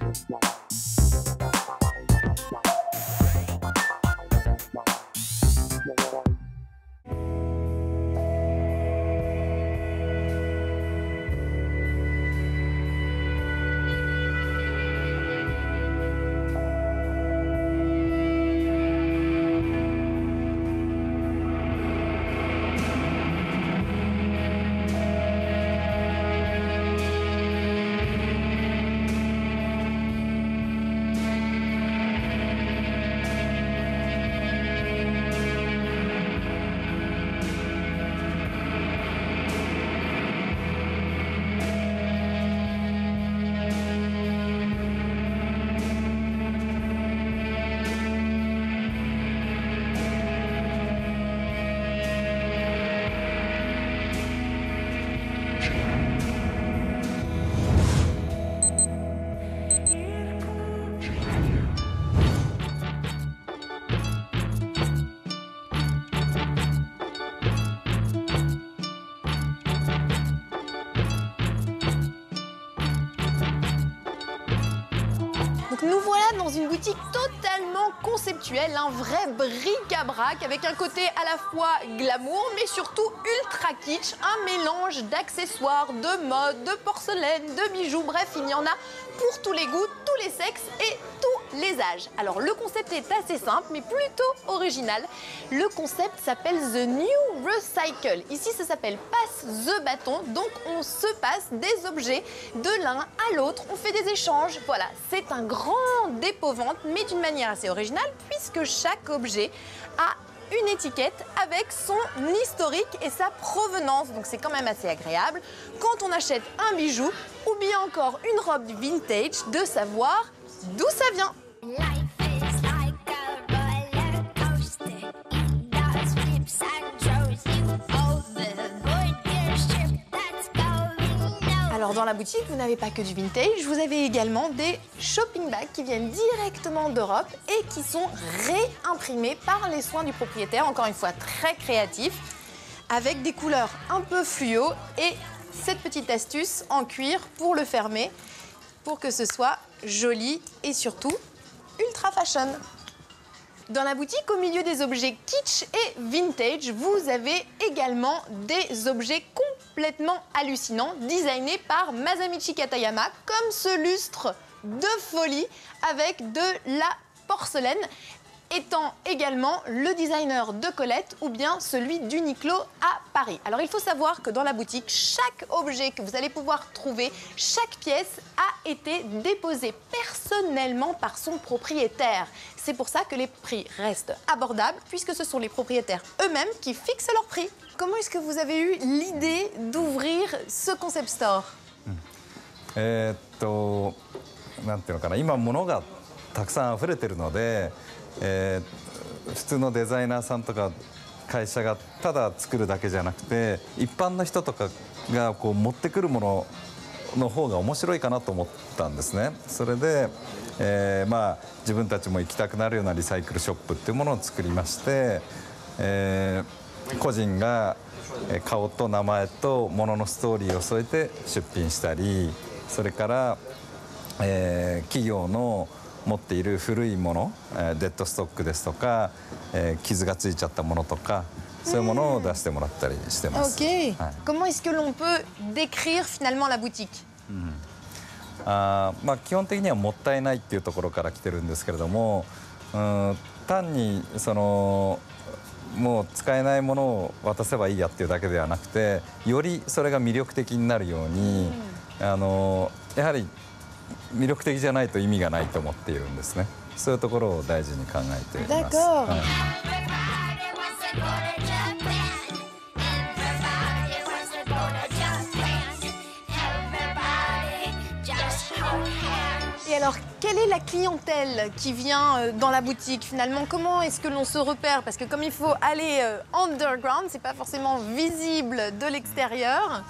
Nous voilà dans une boutique totalement conceptuelle, un vrai bric-à-brac avec un côté à la fois glamour mais surtout ultra kitsch, un mélange d'accessoires, de mode, de porcelaine, de bijoux, bref, il y en a pour tous les goûts, tous les sexes et tous les âges. Alors le concept est assez simple mais plutôt original. Le concept s'appelle The New Recycle. Ici ça s'appelle Passe the Bâton, donc on se passe des objets de l'un à l'autre, on fait des échanges. Voilà, c'est un grand dépôt-vente mais d'une manière assez originale puisque chaque objet a une étiquette avec son historique et sa provenance. Donc c'est quand même assez agréable quand on achète un bijou ou bien encore une robe vintage de savoir d'où ça vient. Alors dans la boutique, vous n'avez pas que du vintage, vous avez également des shopping bags qui viennent directement d'Europe et qui sont réimprimés par les soins du propriétaire, encore une fois très créatif, avec des couleurs un peu fluo et cette petite astuce en cuir pour le fermer, pour que ce soit joli et surtout ultra fashion. Dans la boutique, au milieu des objets kitsch et vintage, vous avez également des objets complètement hallucinants, designés par Masamichi Katayama, comme ce lustre de folie avec de la porcelaine, étant également le designer de Colette ou bien celui d'Uniqlo à Paris. Alors il faut savoir que dans la boutique, chaque objet que vous allez pouvoir trouver, chaque pièce a été déposée personnellement par son propriétaire. C'est pour ça que les prix restent abordables puisque ce sont les propriétaires eux-mêmes qui fixent leurs prix. Comment est-ce que vous avez eu l'idée d'ouvrir ce concept store? なんていうのかな、今物がたくさん溢れてるので、普通のデザイナーさんとか会社がただ作るだけじゃなくて、一般の人とかがこう持ってくるものの方が面白いかなと思ったんですね。それで、まあ自分たちも行きたくなるようなリサイクルショップっていうものを作りまして、個人が顔と名前と物のストーリーを添えて出品したり、それから、企業の持っている古いもの、デッドストックですとか、傷がついちゃったものとか、そういうものを出してもらったりしてます。 Ok. Comment est-ce que l'on peut décrire finalement la boutique? まあ基本的にはもったいないっていうところから来てるんですけれども、単にそのもう使えないものを渡せばいいやっていうだけではなくて、よりそれが魅力的になるように、やはり魅力的じゃないと意味がないと思っているんですね。そういうところを大事に考えています。 Et alors, quelle est la clientèle qui vient dans la boutique finalement? Comment est-ce que l'on se repère? Parce que comme il faut aller underground, c'est pas forcément visible de l'extérieur.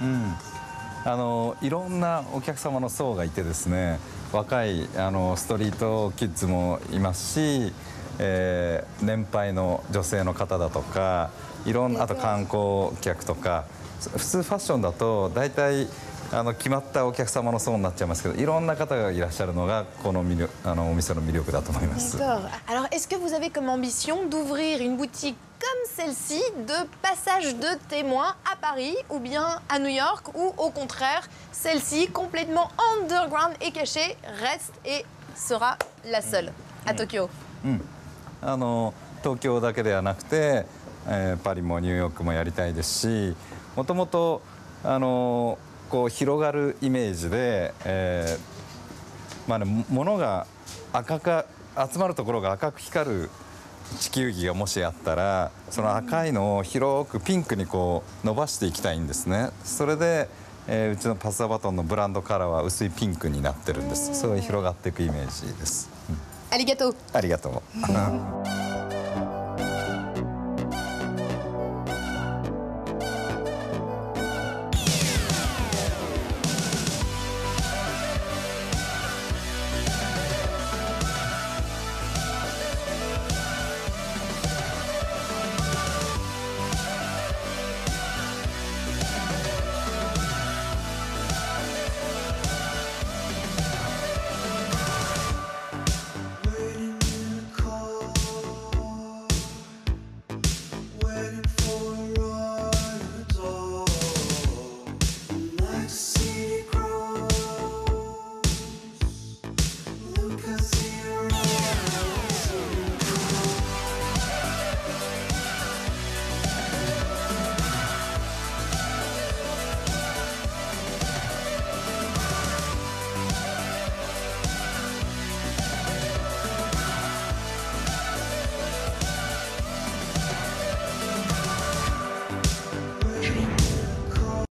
いろんなお客様の層がいてですね、若いストリートキッズもいますし、年配の女性の方だとか、あと観光客とか、普通ファッションだと大体決まったお客様の層になっちゃいますけど、いろんな方がいらっしゃるのがこのお店の魅力だと思います。 D'accord. Alors, est-ce que vous avez comme ambition d'ouvrir une boutique comme celle-ci de passage de témoins à Paris ou bien à New York, ou au contraire, celle-ci complètement underground et cachée reste et sera la seule à Tokyo? 東京だけではなくて、パリもニューヨークもやりたいですし、もともとこう広がるイメージで、物が赤く集まるところが赤く光る地球儀がもしあったら、その赤いのを広くピンクにこう伸ばしていきたいんですね。それで、うちのパスタバトンのブランドカラーは薄いピンクになってるんです。そういう広がっていくイメージです。 ありがとう。 ありがとう。